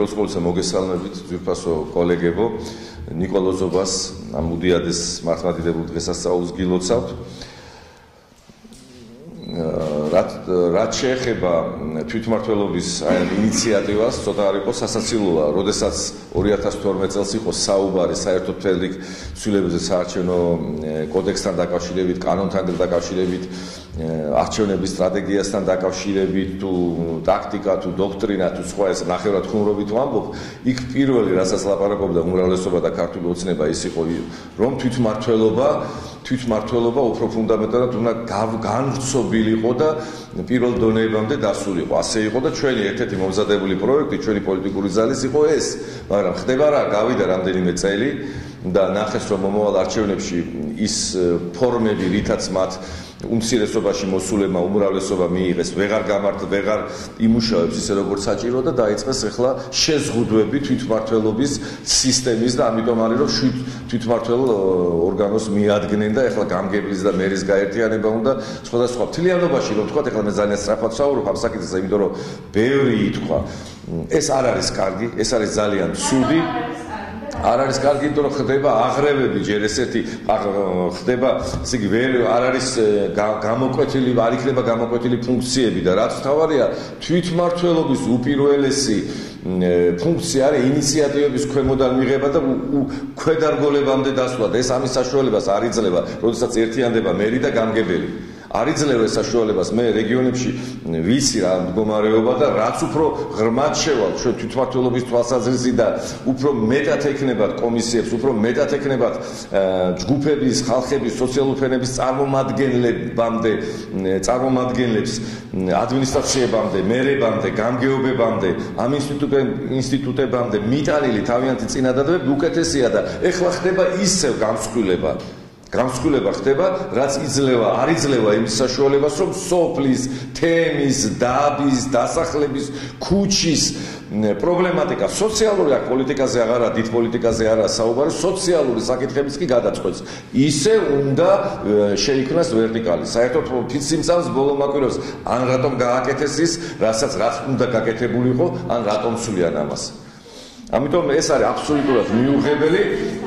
პირველ ყოვლისა მოგესალმებით ძვირფასო კოლეგებო, ნიკოლოზობას ამ უდიადეს მართლმადიდებულ დღესასწაულს გილოცავთ. რაც შეეხება თვითმმართველობის ინიციატივას, ცოტა არ იყო სასაცილოა, როდესაც 2012 წელს იყო საუბარი საერთო მთელი ცვლილებებზე საარჩევნო კოდექსთან დაკავშირებით, კანონთან დაკავშირებით, არჩევნების სტრატეგიასთან დაკავშირებით, თუ ტაქტიკა, თუ დოქტრინა, თუ სხვა ეს ნახევრად ხუმრობით ვამბობ, იქ პირველი რასაც ლაპარაკობდა უმრავლესობა და ქართული ოცნება ის იყო, რომ თვითმმართველობა უფრო ფუნდამენტალურად უნდა განვრცობილიყო და პირველ დონეებამდე დასულიყო. ასე იყო და ჩვენი ერთ-ერთი მომზადებული პროექტი, ჩვენი პოლიტიკური ძალის იყო ეს, მაგრამ ხდება რა, გავიდა რამდენიმე წელი და ნახეს რომ მომავალ არჩევნებში ის ფორმები, რითაც მათ უმცირესობაში მოსულებმა უმრავლესობა მიიღეს, ვეღარ იმუშავებს ისე როგორც საჭირო და დაიწყეს ახლა შეზღუდვები თვითმმართველობის სისტემის და ამიტომ არის რომ თვითმმართველ ორგანოს მიადგნენ და ახლა გამგებლის და მერის გაერთიანება უნდა სხვადასხვა მთლიანობაში რომ თქვა, ახლა მე ძალიან სწრაფად ვსაუბრობ ამ საკითხზე, იმიტომ რომ ბევრი ითქვა. ეს არ არის კარგი, ეს არის ძალიან ცუდი. არ არის კარგი, იმიტომ რომ ხდება აღრევები, ჯერ ესეთი ხდება, ესე იგი არ არის გამოკვეთილი, არ იქნება გამოკვეთილი ფუნქციები და რაც თავარია, თვითმმართველობის უპირველესი ფუნქცია არის ინიციატივების ქვემოდან მიღება და ქვედარგოლებამდე დასვლა და ეს ამის საშუალებას არ იძლევა, როდესაც ერთიანდება მერი და გამგებელი. არ იძლევა ეს საშუალებას მე რეგიონებში ვიცი რა მდგომარეობა და რაც უფრო ღრმად შევალ ჩვენ თვითმმართველობის თვალსაზრისით და უფრო მეტად ეკნებათ კომისიებს, უფრო მეტად ეკნებათ ჯგუფების, ხალხების, სოციალური ფენების წარმომადგენლებს, ადმინისტრაციებამდე, მერებამდე, გამგეობებამდე, ამ ინსტიტუტებამდე მიტანილი თავიანთი წინადადებები უკეთესია და ეხლა ხდება ისევ გამსხვილება ხდება, რაც არ იძლევა იმის საშუალებას, რომ სოფლის, თემის, დაბის, დასახლების, ქუჩის პრობლემატიკა, სოციალური პოლიტიკაზე აღარა, დიდ პოლიტიკაზე არა საუბარი, სოციალური საკითხებიც კი გადაწყვეტს. ისე უნდა შეიქმნას ვერტიკალი. საერთოდ ფიციმწავს ბოლო მაკვირვებს, ან რატომ გააკეთეს ის, რაც უნდა გაკეთებულიყო, ან რატომ ცვლიან ამას. ამიტომ ეს არის აბსოლუტურად მიუღებელი.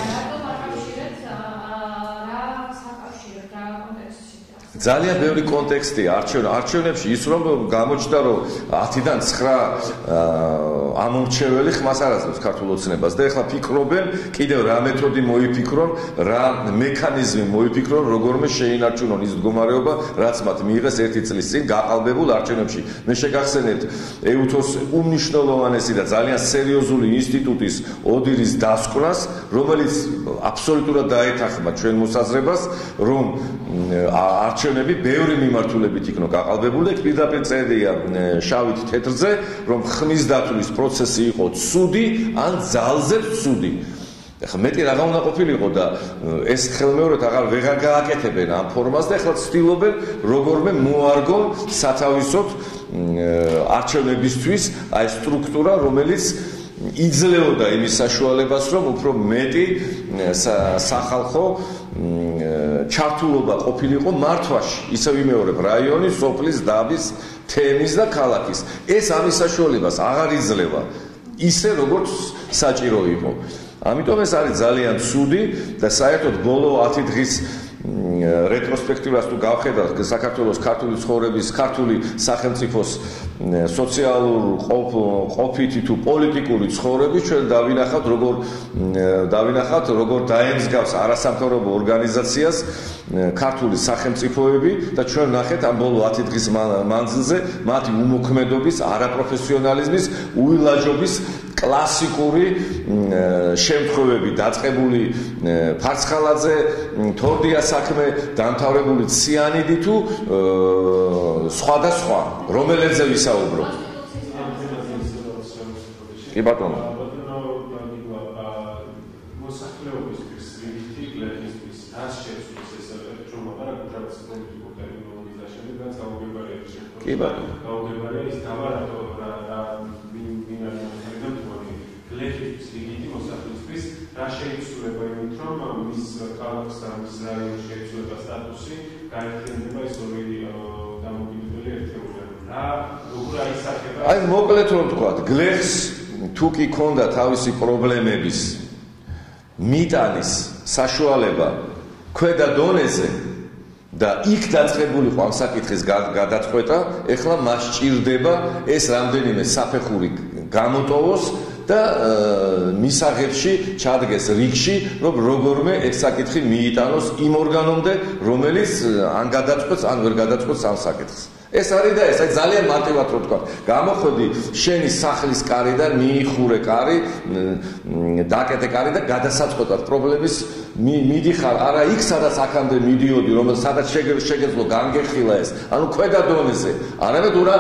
ძალიან ბევრი კონტექსტია არჩევნებში ის რომ გამოჩნდა რომ 10-დან 9 ამომრჩეველი ხმას არ აძლევს ქართულ ოცნებას და ეხლა ფიქრობენ კიდევ რა მეთოდი მოიფიქრონ, რა მექანიზმი მოიფიქრონ, როგორმე შეინარჩუნონ ის მდგომარეობა, რაც მათ მიიღეს 1 წლის წინ გაყალბებულ არჩევნებში. მე შეგახსენებთ EUTHOS უმნიშვნელოვანესი და ძალიან სერიოზული ინსტიტუტის ოდირის დასკვნას, რომელიც აბსოლუტურად დაეთანხმა ჩვენ მოსაზრებას, რომ არჩევნები ბევრი მიმართულებით იქნო გაყალბებული და პირდაპირ წერია შავით თეთრზე, რომ ხმის დათვლის პროცესი იყო ცუდი ან ძალზე ცუდი. ეხლა მეტი რაღა უნდა ყოფილიყო და ეს ხელმეორედ ვეღარ გააკეთებენ ამ ფორმას და ეხლა ცდილობენ როგორმე მოარგონ სათავისოდ არჩევნებისთვის აი სტრუქტურა, რომელიც იძლეოდა იმის საშუალებას, რომ უფრო მეტი სახალხო ჩართულობა ყოფილიყო მართვაში, ისე ვიმეორებ რაიონის, სოფლის, დაბის, თემის და ქალაქის. ეს ამის საშუალებას აღარ იძლევა, ისე როგორც საჭირო იყო. ამიტომ ეს არის ძალიან ცუდი და საერთოდ ბოლო 10 დღის რეტროსპექტივას თუ გავხედავთ საქართველოს ქართული ცხოვრების, ქართული სახელმწიფოს სოციალურ ყოფითი თუ პოლიტიკური ცხოვრების ჩვენ დავინახავთ როგორ დაემსგავს არასამთავრობო ორგანიზაციას ქართული სახელმწიფოები და ჩვენ ნახეთ ამ ბოლო 10 დღის მანძილზე მათი უმოქმედობის, არაპროფესიონალიზმის, უილაჯობის კლასიკური შემთხვევები დაწყებული ფარცხალაძე, თორდია საქმე, დამთავრებული ციანიდი თუ სხვადასხვა, რომელებზე ვისაუბრობ. კი ბატონო. კი ბატონო. რა შეიცვლება იმით, რომ მის ქალაქს და მის რაიონს შეიცვლება სტატუსი, გაერთიანდება ეს ორი დამოკიდებელი ერთეულები. რა როგორ აისახება? აი მოკლედ რომ ვთქვათ, გლეხს თუ კი ქონდა თავისი პრობლემების მიტანის საშუალება ქვედა დონეზე და იქ დაწყებულიყო ამ საკითხის გადაწყვეტა, ეხლა მას სჭირდება ეს რამდენიმე საფეხური გამოტოვოს და მისაღებში ჩადგეს რიგში, რომ როგორმე ეს საკითხი მიიტანოს იმ ორგანომდე, რომელიც ან გადაწყვეტს, ან ვერ გადაწყვეტს ამ საკითხს. ეს არის და ეს ძალიან მარტივად რო თქვა. გამოხვედი შენი სახლის კარიდან, მიიხურე კარი, დაკეტე კარი და გადასაწყვეტად პრობლემის მიდიხარ, არა იქ სადაც აქამდე მიდიოდი, რომელსაც სადაც შეგეძლო განგეხილა ეს, ანუ ქვედა დონეზე. არამედ ურა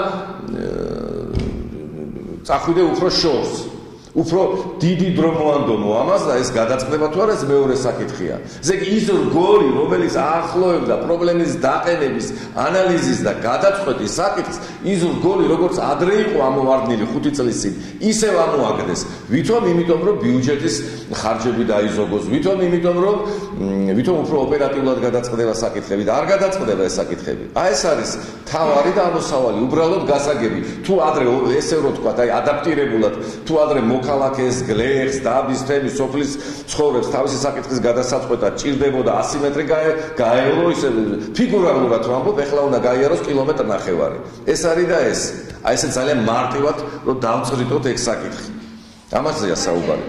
წახვიდე უფრო შორს. უფრო დიდი დრო მოანდომო ამას და ეს გადაწყვეტა თუ არა ეს მეორე საკითხია. ესე იგი ის რგოლი, რომელიც აახლოებდა პრობლემის დაყენების, ანალიზის და გადაწყვეტის საკითხს, ის რგოლი როგორც ადრე იყო ამოვარდნილი 5 წლის წინ, ისევ ამოაგდეს. ვითომ იმიტომ რომ ბიუჯეტის ხარჯები დაიზოგოს, ვითომ იმიტომ რომ უფრო ოპერატიულად გადაწყდება საკითხები და არ გადაწყდება ეს საკითხები. აი ეს არის თავარი და ამოსავალი, უბრალოდ გასაგები. თუ ადრე ესე რო თქვა, აი ადაპტირებულად, თუ ადრე მოქალაქეს, გლეხს, დაბის თემის, სოფლის ცხოვრებს თავისი საკითხის გადასაწყვეტად ჭირდებოდა 100 მეტრი გაევლო, ისე ფიგურალურად რომ ამბობ, ეხლა უნდა გაიაროს კილომეტრ ნახევარი. ეს არის და ეს. აი ესე ძალიან მარტივად რომ დავწრიტოთ ეგ საკითხი. ამაზეა საუბარი.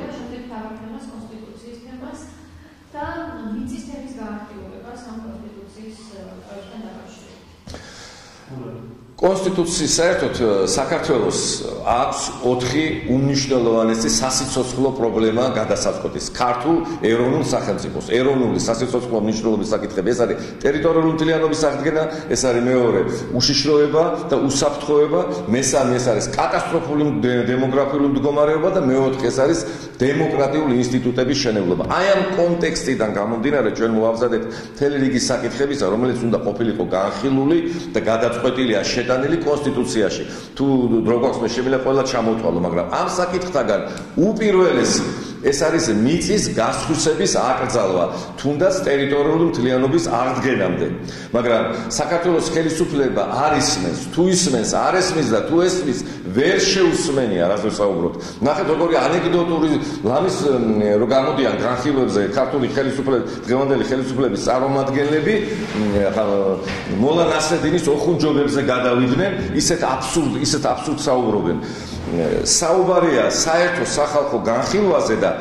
კონსტიტუციის საერთოდ საქართველოს აქვს 4 უმნიშვნელოვანესი სასიცოცხლო პრობლემა გადასაწყვეტის ქართულ ეროვნულ სახელმწიფოს. ეროვნული სასიცოცხლო მნიშვნელობის საკითხები, ეს არის ტერიტორიული მთლიანობის აღდგენა, ეს არის მეორე უშიშროება და უსაფრთხოება, მესამე ეს არის კატასტროფული დემოგრაფიული მდგომარეობა და მეოთხე ეს არის დემოკრატიული ინსტიტუტების შენებლობა. აი ამ კონტექსტიდან გამომდინარე ჩვენ მოვავზადეთ მთელი რიგი საკითხებისა, რომელიც უნდა ყოფილიყო განხილული და გადაწყვეტილია შეტანილი კონსტიტუციაში. თუ დრო გვაქვს მე შემიძლია ყველა ჩამოვთვალო, მაგრამ ამ საკითხთაგან უპირველესი ეს არის მიწის გასხვისების აკრძალვა, თუნდაც ტერიტორიული მთლიანობის აღდგენამდე. მაგრამ საქართველოს ხელისუფლება არ ისმენს, თუ ისმენს, არ ესმის და თუ ესმის, ვერ შეусმენია რაზე საუბრობთ. ნახეთ როგორი ანეკდოტური ლამის რო გამოდიან განხილვებზე ქართული ხელისუფლების, დღევანდელი ხელისუფლების წარმომადგენლები, მოლა ნასრედინის ოხუნჯობებზე გადავიდნენ, ისეთ აბსურდ საუბრობენ. საუბარია საერთო სახალხო განხილვაზე და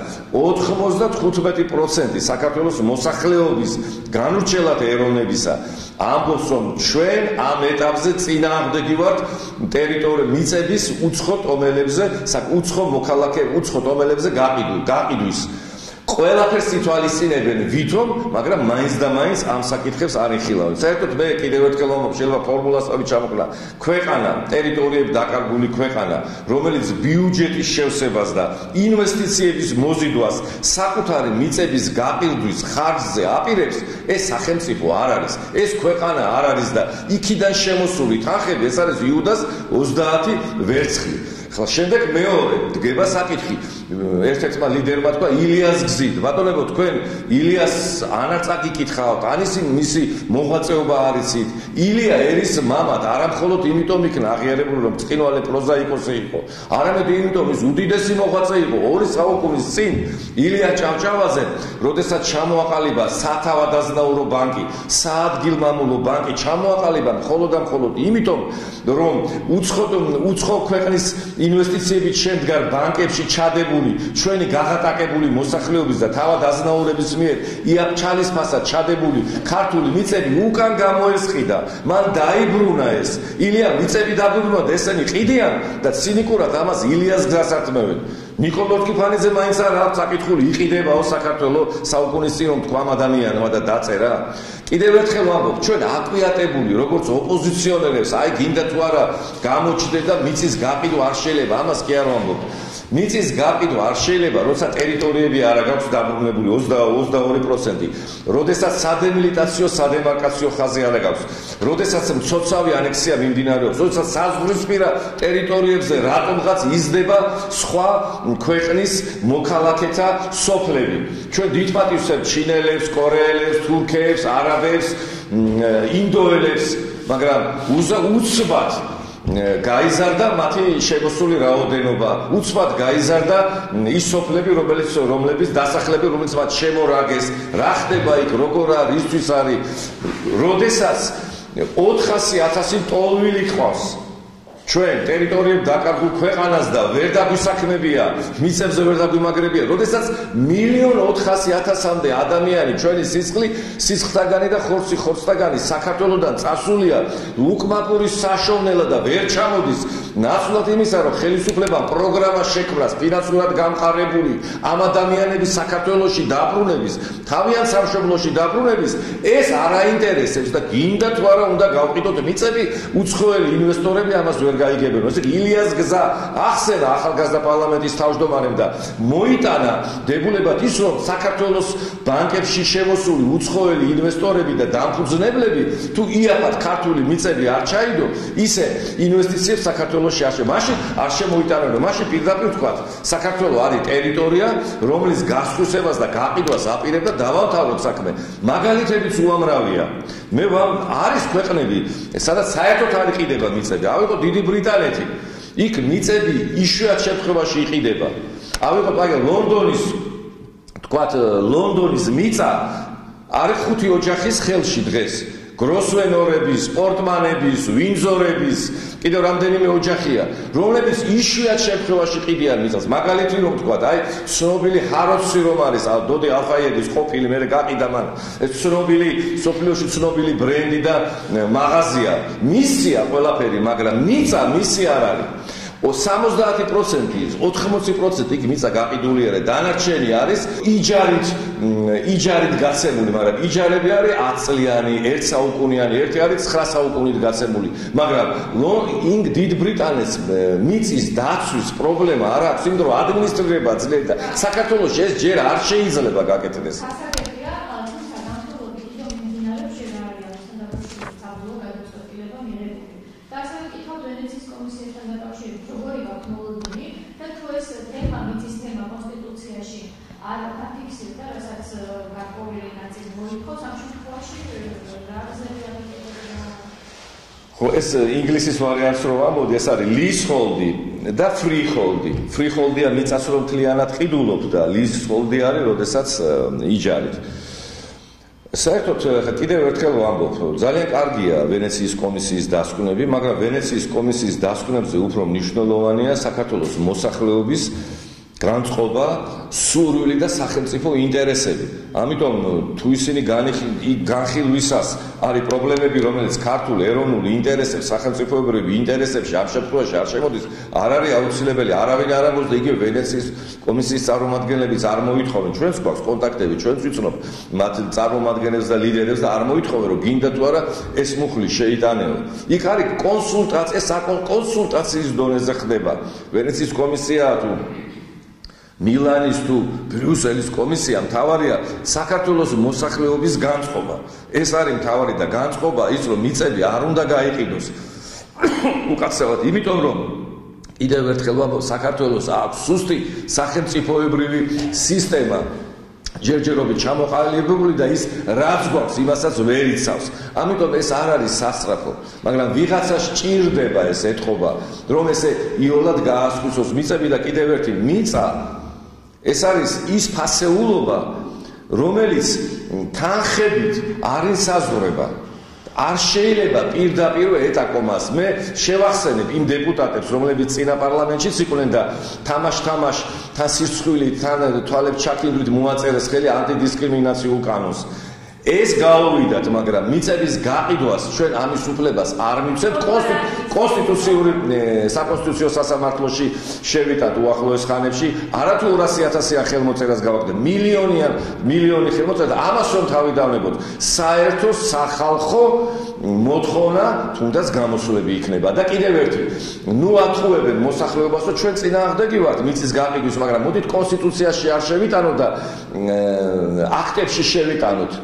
95% საქართველოს მოსახლეობის განურჩევლად ეროვნებისა ამბობს, რომ ჩვენ ამ ეტაპზე წინააღმდეგი ვართ ტერიტორიული მიწების უცხო ტომელებზე, უცხო ტომელებზე გაყიდვის. ყველაფერს ითვალისწინებენ ვითომ, მაგრამ მაინც და მაინც ამ საკითხებს არ იხილავენ. საერთოდ მე კიდევ ერთხელ ვამბობ, შეიძლება ფორმულასავით ჩამოყრა. ქვეყანა, ტერიტორიები დაკარგული ქვეყანა, რომელიც ბიუჯეტის შევსებას და ინვესტიციების მოზიდვას საკუთარი მიწების გაყიდვის ხარჯზე აპირებს, ეს სახელმწიფო არ არის. ეს ქვეყანა არ არის და იქიდან შემოსული თანხები, ეს არის იუდას 30 ვერცხლი. ხლა შემდეგ მეორე დგება საკითხი. ერთ-ერთმა ლიდერმა თქვა ილიას გზით. ბატონებო, თქვენ ილიას ანარწაკ იკითხავთ, ანისი მისი მოღვაწეობა არ იცით. ილია ერის მამად არამხოლოდ იმიტომ იქნა აღიარებული, რომ წყინვალე პროზაიკოსი იყო, არამედ იმიტომ ის უდიდესი მოღვაწე იყო 2 საუკუნის წინ ილია ჭავჭავაძე, როდესაც ჩამოაყალიბა სათავადაზნაურო ბანკი, საადგილმამულო ბანკი ჩამოაყალიბა მხოლოდ და მხოლოდ იმიტომ, რომ უცხო ქვეყნის ინვესტიციებით შემდგარ ბანკებში ჩადებული ჩვენი გაღატაკებული მოსახლეობის და თავადაზნაურების მიერ იაპჩალისფასად ჩადებული ქართული მიწები უკან გამოესყიდა. მან დაიბრუნა ეს. ილია მიწები დაბრუნა და ესენი ყიდიან და ცინიკურად ამას ილიას გზას ართმევენ. ნიკოლოზ კიფანიძე მაინც არ აქვს საკითხული, იყიდებაო საქართველოს საუკუნის წინ რომ თქვა ადამიანმა და დაწერა. კიდევ ერთხელ ვამბობ, ჩვენ აკვიატებული როგორც ოპოზიციონერებს, აი გინდა თუ არა გამოჩნდეთ და მიწის გაყიდვა არ შეიძლება, ამას კი არ ვამბობ. მიწის გაყიდვა არ შეიძლება, როცა ტერიტორიები არ აქვს დაბრუნებული 22%, როდესაც სადემილიტაციო სადემარკაციო ხაზი არ აქვს, როდესაც მცოცავი ანექსია მიმდინარეობს, როდესაც საზღვრისპირა ტერიტორიებზე რატომღაც იზრდება სხვა ქვეყნის მოქალაქეთა სოფლები. ჩვენ დიდპატივს ვსვენებთ ჩინელებს, კორეელებს, თურქებს, არაბებს, ინდოელებს, მაგრამ უცბად გაიზარდა მათი შემოსული რაოდენობა, უცბად გაიზარდა ის სოფლები, რომლებიც დასახლები, რომელიც მათ შემორაგეს, რა ხდება იქ, როგორ არის, ისთვის არის, როდესაც 400,000 ტოლვილი ყავს ჩვენ ტერიტორიებს დაკარგულ ქვეყანას და ვერ დაგვისაქმებია, მიწებზე ვერ დაგვიმაგრებია, როდესაც 1,400,000-მდე ადამიანი ჩვენი სისხლთაგანი და ხორცთაგანი საქართველოსთან წასულია უკმაპურის საშოვნელად და ვერ ჩამოდის ნაცვლად იმისა, რომ ხელისუფლებამ პროგრამა შექმნას ფინანსურად გამყარებული ამ ადამიანების საქართველოში დაბრუნების, თავიანთ სამშობლოში დაბრუნების, ეს არ აინტერესებს და გინდა თუ არა უნდა გავყიდოთ მიწები, უცხოელი ინვესტორები ამას ვერ გაიგებენ. ესე ილიას გზა ახსენა ახალგაზრდა პარლამენტის თავმჯდომარემ და მოიტანა დებულებად ის, რომ საქართველოს ბანკებში შემოსული უცხოელი ინვესტორები და დამფუძნებლები თუ იაფად ქართული მიწები არ ჩაიდო, ისე ინვესტიციებს საქართველოში მაშინ არ შემოიტანონ, მაშინ პირდაპირ ვთქვათ, საქართველო არის ტერიტორია, რომლის გასხვისებას და გაყიდვას აპირებდა დავამთავროთ საქმე. მაგალითებიც უამრავია. მე არის ქვეყნები, სადაც საერთოდ არ იყიდება მიწები. ავიღოთ დიდი ბრიტანეთი. იქ მიწები იშვიათ შემთხვევაში იყიდება. ავიღოთ ლონდონის მიწა არის 5 ოჯახის ხელში დღეს. გროსვენორების, პორტმანების, ვინზორების, კიდევ რამდენიმე ოჯახია, რომლებიც იშვიათ შემთხვევაში ყიდიან მიწას. მაგალითი რომ ვთქვათ, ცნობილი ჰაროცი რომ არის, დოდე ალხაიედის ყოფილი, მე გაყიდა მან. ეს ცნობილი, სოფლიოში ცნობილი ბრენდი და მაღაზია. მისია ყველაფერი, მაგრამ მიწა მისი არ არის. 70%, 80% იქ მიწა გაყიდული არის, დანარჩენი არის იჯარით გაცემული, მაგრამ იჯარები არის 10 წლიანი, 1 საუკუნიანი, ერთი არის 9 საუკუნით გაცემული. მაგრამ ინგ დიდ ბრიტანეთს მიწის დაცვის პრობლემა არ აქვს, იმიტომ რომ ადმინისტრირება ძლიერია და საქართველოში ეს ჯერ არ შეიძლება გაკეთდეს. ეს ინგლისის ვარიანტს რომ ამბობდი, ეს არის leasehold და freehold. Freehold-ია მიწას რომ მთლიანად ყიდულობ და leasehold არის, როდესაც იჯარით. საერთოდ კიდევ ერთხელ ვამბობ, ძალიან კარგია ვენეციის კომისიის დასკვნები, მაგრამ ვენეციის კომისიის დასკვნებზე უფრო მნიშვნელოვანია საქართველოს მოსახლეობის განწყობა, სურვილი და სახელმწიფო ინტერესები. ამიტომ თუ ისინი განხილვისას არის პრობლემები, რომელიც ქართულ ეროვნულ ინტერესებს, სახელმწიფოებრივ ინტერესებში ამ შემთხვევაში არ შემოდის, არ არის აუცილებელი, არავინ არ ამბობს და იგივე ვენეციის კომისიის წარმომადგენლებიც არ მოითხოვენ. ჩვენს გვაქვს კონტაქტები, ჩვენც ვიცნობ მათ წარმომადგენლებს და ლიდერებს და არ მოითხოვენ, რომ გინდა თუ არა ეს მუხლი შეიტანეო. იქ არის კონსულტაცია, საკონსულტაციის დონეზე ხდება. ვენეციის კომისია თუ მილანის თუ ბრიუსელის კომისია მთავარია საქართველოს მოსახლეობის განწყობა. ეს არის მთავარი და განწყობა ის, რომ მიწები არ უნდა გაიყიდოს. უკაცრავად, იმიტომ რომ კიდევ ერთხელ ვამბობ, საქართველოს აქვს სუსტი სახელმწიფოებრივი სისტემა. ჯერჯერობით ჩამოყალიბებული და ის რაც გვაქვს, იმასაც ვერ იცავს. ამიტომ ეს არ არის სასწრაფო, მაგრამ ვიღაცა სჭირდება ეს ეთყობა, რომ ესე იოლად გაასკვისოს მიწები და კიდევ ერთი მიწა ეს არის ის ფასეულობა, რომელიც თანხებით არ ისაზღვრება. არ შეიძლება პირდაპირ ეტაკომას. მე შევახსენებ იმ დეპუტატებს, რომლებიც წინა პარლამენტშიც იყვნენ და თამაშ თან სისხლით, თან თვალებს ჩაქილდვით მოაწერეს ხელი ანტიდისკრიმინაციულ კანონს. ეს გაუვიდათ, მაგრამ მიწების გაყიდვას ჩვენ ამის უფლებას არ მივცემთ. კონსტიტუციური საკონსტიტუციო სასამართლოში შევიტანთ უახლოეს ხანებში, არათუ 200,000 ხელმოწერას გავაკეთეთ, მილიონი ხელმოწერა და ამას რომ თავი დავნებოთ, საერთო სახალხო მოთხოვნა თუნდაც გამოსვლები იქნება. და კიდევ ერთი, ათხოვებენ მოსახლეობას, რომ ჩვენ წინააღმდეგი ვართ მიწის გაყიდვის, მაგრამ მოდით კონსტიტუციაში არ შევიტანოთ და აქტებში შევიტანოთ.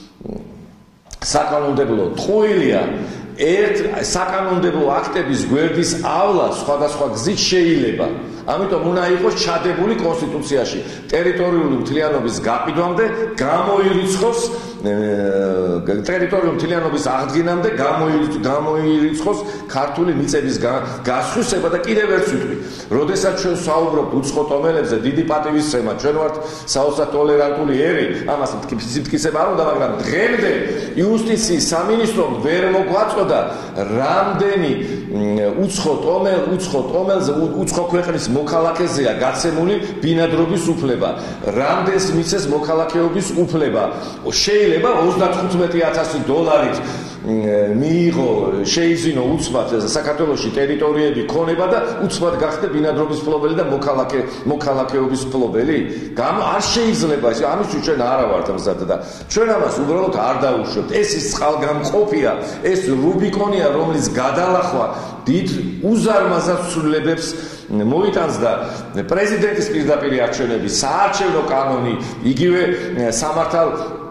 საკანონმდებლო ტყუილია საკანონმდებლო აქტების გვერდის ავლა სხვადასხვა გზით შეიძლება. ამიტომ უნდა იყოს ჩადებული კონსტიტუციაში ტერიტორიული მთლიანობის გაყიდვამდე გამოირიცხოს ტერიტორიული მთლიანობის აღდგენამდე გამოირიცხოს ქართული მიწების გასხვისება და კიდევ ერთ ვიტყვი, როდესაც ჩვენ საუბრობთ უცხო ტომელებზე, დიდი პატივისცემა, ჩვენ ვართ საოცრად ტოლერანტული ერი, ამას მტკიცება არ უნდა, მაგრამ დღემდე იუსტიციის სამინისტრომ ვერ მოგვაწოდა რამდენი უცხო ტომელზე, უცხო ქვეყნის მოქალაქეზეა გაცემული ბინადრობის უფლება, რამდენს მიცეს მოქალაქეობის უფლება. შეიძლება $35,000 მიიღო, შეიზინო უცბად საქართველოში ტერიტორიები ქონება და უცბად გახდა ბინადრობის ფლობელი და მოქალაქეობის ფლობელი. არ შეიძლება ეს, ამისთვის ჩვენ არა ვართ მზად და ჩვენ ამას უბრალოდ არ დავუშვებთ. ეს ის წყალგამყოფია, ეს რუბიკონია, რომლის გადალახვა დიდ უზარმაზარ ცვლილებებს მოიტანს და პრეზიდენტის პირდაპირი არჩევნები, საარჩევნო კანონი, იგივე სამართალ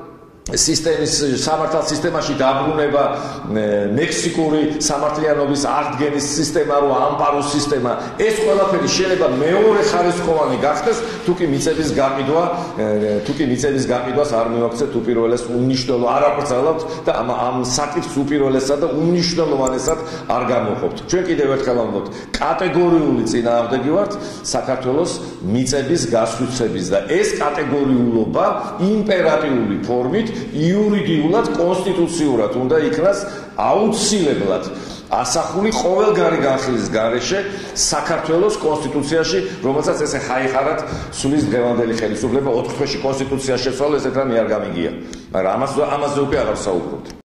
სისტემაში დაბრუნება, მექსიკური სამართლიანობის აღდგენის სისტემა, რო ამპაროს სისტემა, ეს ყველაფერი შეიძლება მეორე ხარისხოვანი გახდეს, თუკი მიწების გაყიდვას არ მივაქცევთ უპირველეს უნიშნელო, არ აკრძალავთ და ამ საკითხს უპირველესად და უმნიშვნელოვანესად არ გამოყოფთ. ჩვენ კიდევ ერთხელ ვამბობთ, კატეგორიული წინააღმდეგი ვართ საქართველოს მიწების გასხვისების და ეს კატეგორიულობა იმპერატიული ფორმით იურიდიულად, კონსტიტუციურად უნდა იქნას აუცილებლად ასახული ყოველგვარი განხილვის გარეშე საქართველოს კონსტიტუციაში, რომელსაც ესე ხაიხარად სulis დღევანდელი ხელისუფლება 4 თვეში კონსტიტუციაში შეცვალა, ესეთ რამე არ გამიგია. მაგრამ ამაზე უკვე აღარ საუბრობთ.